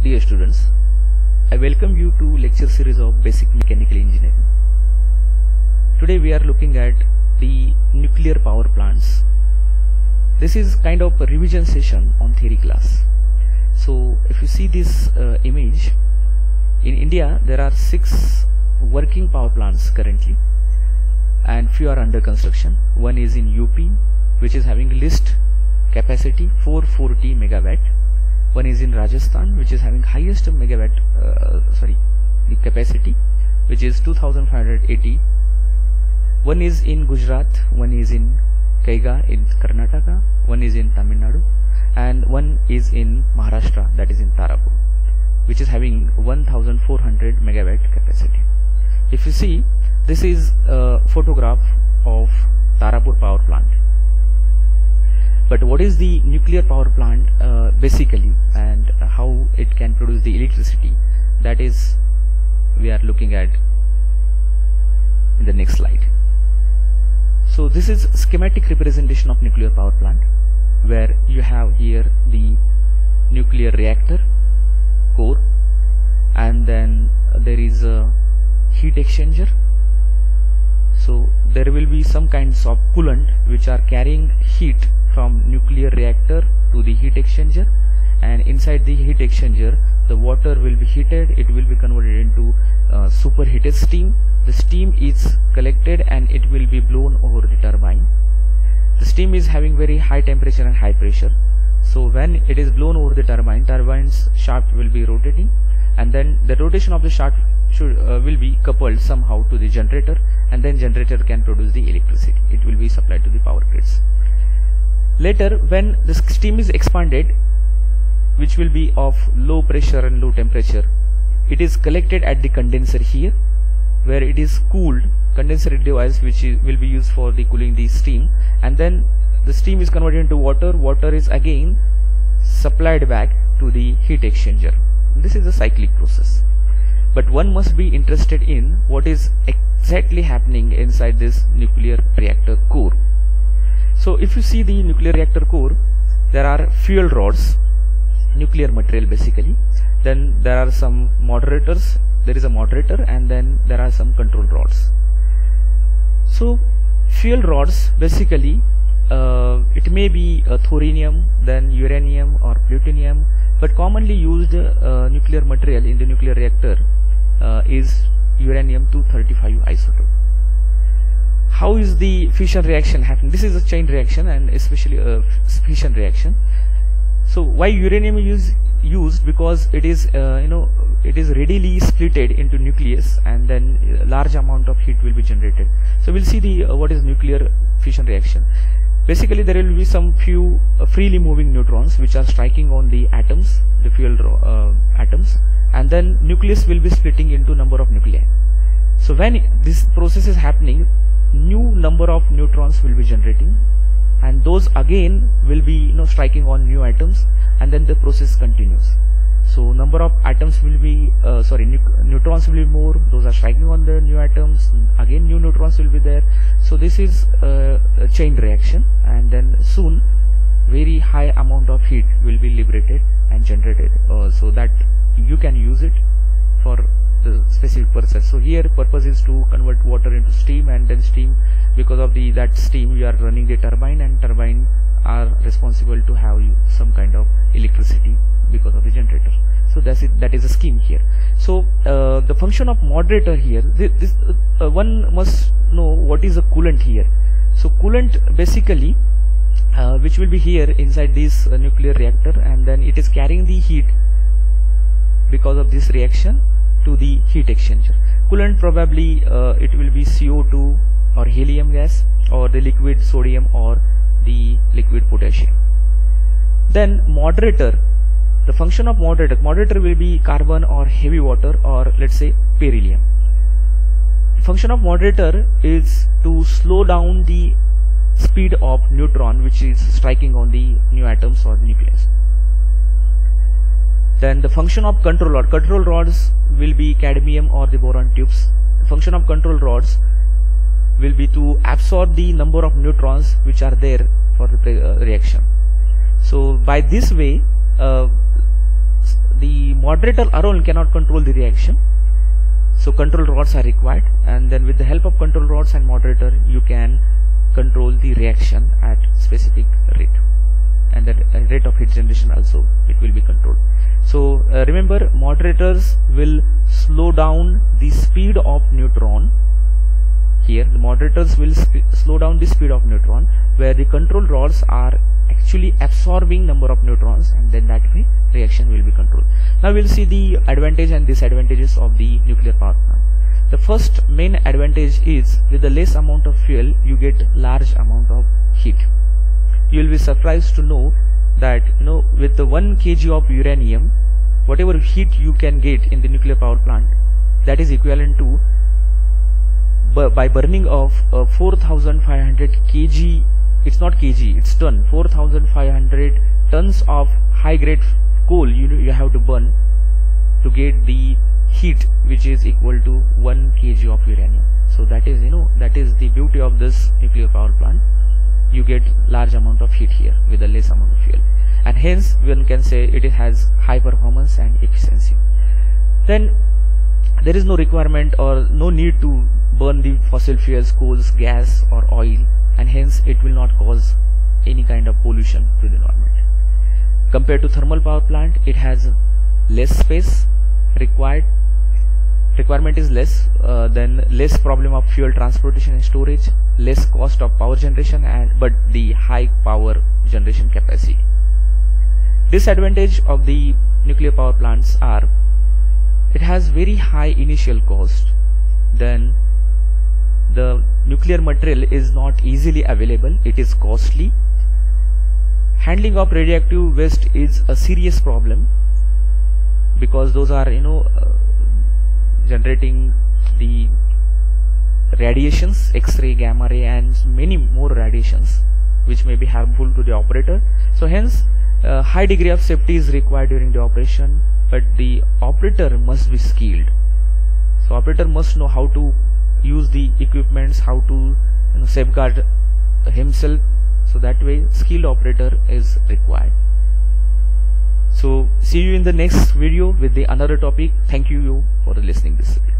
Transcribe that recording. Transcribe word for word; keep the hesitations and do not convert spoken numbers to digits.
Dear students, I welcome you to lecture series of Basic Mechanical Engineering. Today we are looking at the nuclear power plants. This is kind of a revision session on theory class. So if you see this uh, image, in India there are six working power plants currently and few are under construction. One is in U P, which is having list capacity four hundred forty megawatt. One is in Rajasthan, which is having highest megawatt, uh, sorry, the capacity, which is two thousand five hundred eighty. One is in Gujarat, one is in Kaiga in Karnataka, one is in Tamil Nadu, and one is in Maharashtra, that is in Tarapur, which is having one thousand four hundred megawatt capacity. If you see, this is a photograph of Tarapur power plant. But what is the nuclear power plant uh, basically, and how it can produce the electricity, that is we are looking at in the next slide. So this is schematic representation of nuclear power plant, where you have here the nuclear reactor core, and then there is a heat exchanger. So there will be some kinds of coolant which are carrying heat from nuclear reactor to the heat exchanger, and inside the heat exchanger the water will be heated, it will be converted into uh, superheated steam. The steam is collected and it will be blown over the turbine. The steam is having very high temperature and high pressure, so when it is blown over the turbine, turbine's shaft will be rotating, and then the rotation of the shaft should uh, will be coupled somehow to the generator, and then generator can produce the electricity. It will be supplied to the power grids. Later, when the steam is expanded, which will be of low pressure and low temperature, it is collected at the condenser here, where it is cooled, condenser device which is, will be used for the cooling the steam, and then the steam is converted into water. Water is again supplied back to the heat exchanger. This is a cyclic process. But one must be interested in what is exactly happening inside this nuclear reactor core. So if you see the nuclear reactor core, there are fuel rods, nuclear material basically, then there are some moderators, there is a moderator, and then there are some control rods. So fuel rods basically, uh, it may be uh, thorium, then uranium or plutonium, but commonly used uh, nuclear material in the nuclear reactor uh, is uranium two thirty-five isotope. How is the fission reaction happening? This is a chain reaction and especially a fission reaction. So why uranium is used? Because it is uh, you know it is readily splitted into nucleus, and then a large amount of heat will be generated. So we'll see the uh, what is nuclear fission reaction. Basically there will be some few uh, freely moving neutrons which are striking on the atoms, the fuel uh, atoms, and then nucleus will be splitting into number of nuclei. So when this process is happening, new number of neutrons will be generating, and those again will be you know striking on new atoms, and then the process continues. So number of atoms will be uh, sorry nu neutrons will be more, those are striking on the new atoms, again new neutrons will be there. So this is uh, a chain reaction, and then soon very high amount of heat will be liberated and generated, uh, so that you can use it for the specific purpose. So here purpose is to convert water into steam, and then steam, because of the that steam you are running the turbine, and turbine are responsible to have some kind of electricity because of the generator. So that's it, that is a scheme here. So uh, the function of moderator here, this, this uh, one must know what is a coolant here. So coolant basically uh, which will be here inside this uh, nuclear reactor, and then it is carrying the heat because of this reaction to the heat exchanger. Coolant probably uh, it will be C O two or helium gas, or the liquid sodium, or the liquid potassium. Then moderator, the function of moderator, moderator will be carbon or heavy water, or let's say beryllium. The function of moderator is to slow down the speed of neutron which is striking on the new atoms or the nucleus. Then the function of control rod, control rods will be cadmium or the boron tubes. The function of control rods will be to absorb the number of neutrons which are there for the uh, reaction. So by this way uh, the moderator alone cannot control the reaction, so control rods are required, and then with the help of control rods and moderator you can control the reaction at specific rate, and the rate of heat generation also it will be controlled. So uh, remember, moderators will slow down the speed of neutron. Here the moderators will slow down the speed of neutron, where the control rods are actually absorbing number of neutrons, and then that way reaction will be controlled. Now we'll see the advantage and disadvantages of the nuclear power plant. The first main advantage is, with the less amount of fuel you get large amount of heat. You will be surprised to know that, you know, with the one kilogram of uranium, whatever heat you can get in the nuclear power plant, that is equivalent to, by burning of uh, four thousand five hundred kilograms, it's not kg, it's ton, four thousand five hundred tons of high grade coal you you have to burn to get the heat which is equal to one kilogram of uranium. So that is, you know, that is the beauty of this nuclear power plant. You get large amount of heat here with a less amount of fuel, and hence one can say it has high performance and efficiency. Then there is no requirement or no need to burn the fossil fuels, coals, gas or oil, and hence it will not cause any kind of pollution to the environment. Compared to thermal power plant, it has less space required, requirement is less, uh, then less problem of fuel transportation and storage, less cost of power generation, and but the high power generation capacity. Disadvantage of the nuclear power plants are, it has very high initial cost, then the nuclear material is not easily available, it is costly. Handling of radioactive waste is a serious problem, because those are, you know, uh, generating the radiations, X-ray, gamma ray, and many more radiations which may be harmful to the operator. So hence uh, high degree of safety is required during the operation, but the operator must be skilled. So operator must know how to use the equipments, how to, you know, safeguard himself, so that way skilled operator is required. So see you in the next video with the another topic. Thank you for listening this video.